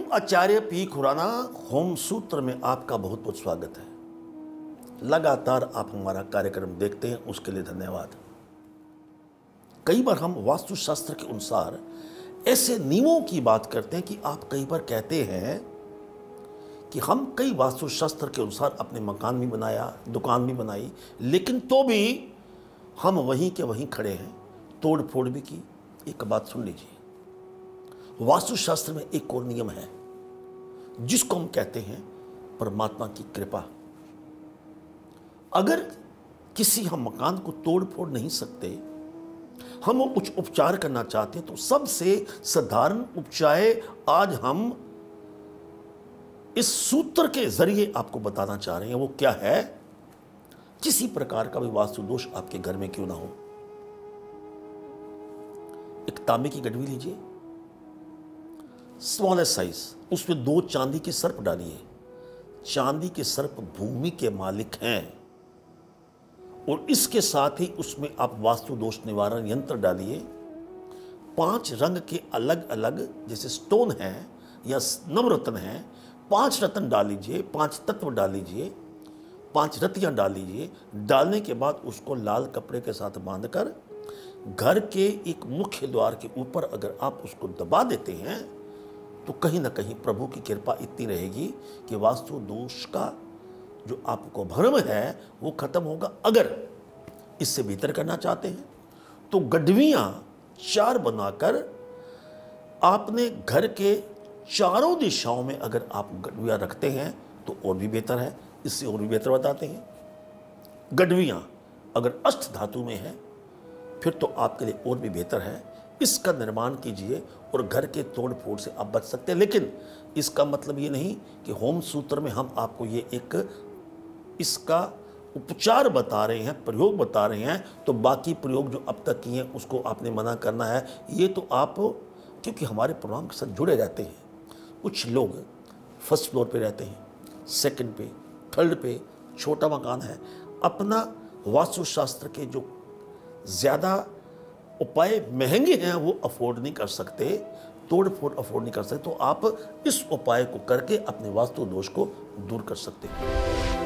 आचार्य P Khurana home सूत्र में आपका बहुत बहुत स्वागत है। लगातार आप हमारा कार्यक्रम देखते हैं, उसके लिए धन्यवाद। कई बार हम वास्तुशास्त्र के अनुसार ऐसे नियमों की बात करते हैं कि आप कई बार कहते हैं कि हम कई वास्तुशास्त्र के अनुसार अपने मकान भी बनाया, दुकान भी बनाई, लेकिन तो भी हम वहीं के वहीं खड़े हैं, तोड़ फोड़ भी की। एक बात सुन लीजिए, वास्तुशास्त्र में एक और नियम है जिसको हम कहते हैं परमात्मा की कृपा। अगर किसी हम मकान को तोड़ फोड़ नहीं सकते, हम कुछ उपचार करना चाहते हैं, तो सबसे साधारण उपचार आज हम इस सूत्र के जरिए आपको बताना चाह रहे हैं। वो क्या है? किसी प्रकार का भी वास्तु दोष आपके घर में क्यों ना हो, एक तांबे की गडवी लीजिए, स्मॉलेस्ट साइज, उसमें 2 चांदी के सर्प डालिए। चांदी के सर्प भूमि के मालिक हैं, और इसके साथ ही उसमें आप वास्तु दोष निवारण यंत्र डालिए। 5 रंग के अलग अलग जैसे स्टोन है या नवरत्न है, 5 रत्न डाल लीजिए, 5 तत्व डाल लीजिए, 5 रत्तियां डाल लीजिए। डालने के बाद उसको लाल कपड़े के साथ बांधकर घर के एक मुख्य द्वार के ऊपर अगर आप उसको दबा देते हैं, तो कहीं ना कहीं प्रभु की कृपा इतनी रहेगी कि वास्तु दोष का जो आपको भ्रम है वो खत्म होगा। अगर इससे बेहतर करना चाहते हैं तो गडवियां 4 बनाकर आपने घर के चारों दिशाओं में अगर आप गडवियां रखते हैं तो और भी बेहतर है। इससे और भी बेहतर बताते हैं, गडवियां अगर अष्ट धातु में है फिर तो आपके लिए और भी बेहतर है। इसका निर्माण कीजिए और घर के तोड़ फोड़ से आप बच सकते हैं। लेकिन इसका मतलब ये नहीं कि होम सूत्र में हम आपको ये एक इसका उपचार बता रहे हैं, प्रयोग बता रहे हैं, तो बाकी प्रयोग जो अब तक किए हैं उसको आपने मना करना है। ये तो आप क्योंकि हमारे प्रोग्राम के साथ जुड़े रहते हैं। कुछ लोग फर्स्ट फ्लोर पे रहते हैं, सेकंड पे, थर्ड पे, छोटा मकान है, अपना वास्तुशास्त्र के जो ज़्यादा उपाय महंगे हैं वो अफोर्ड नहीं कर सकते, तोड़ फोड़ अफोर्ड नहीं कर सकते, तो आप इस उपाय को करके अपने वास्तु दोष को दूर कर सकते हैं।